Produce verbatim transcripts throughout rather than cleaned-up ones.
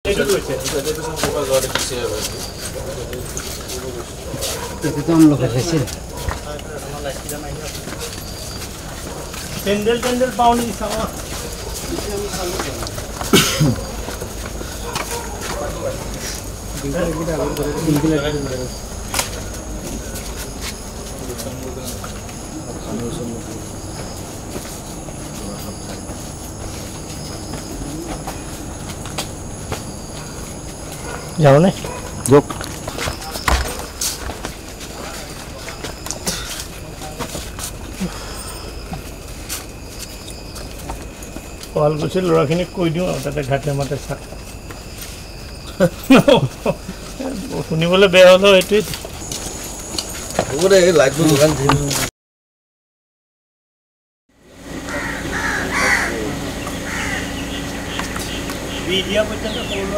টেন্ডেল টেন্ডেল পাওনি সামা যাও না যোগ শুৱালকুছিৰ ল'ৰাখিনিক কৈ দিওঁ আৰু তাতে ঘাটে মাতে চাক শুনিবলৈ বেয়া হ'লেও এইটোৱেই বিডিয়া পৰ্যন্ত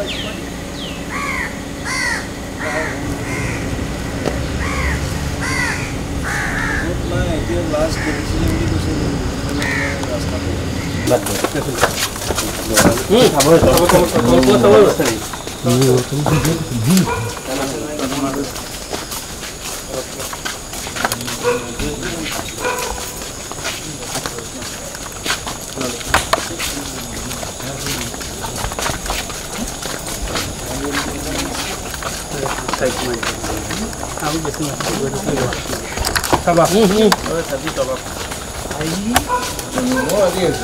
লাষ্ট কৰিছিলে বুলি কৈছে ৰাস্তাটো বাদ দে হুম খাবৰ খাবৰ খাবৰ খাবৰ আছে নি साइड में आउ जैसे कबाब हम्म और सब्जी कबाब आई वो आदि है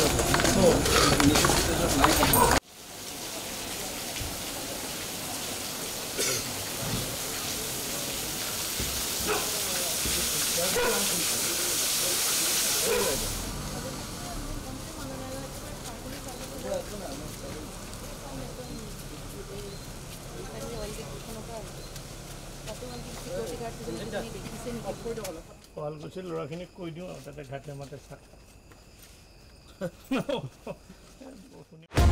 শুৱালকুছিৰ ল'ৰাখিনিক কৈ দিওঁ আৰু তাতে ঘাটে মাতে চাক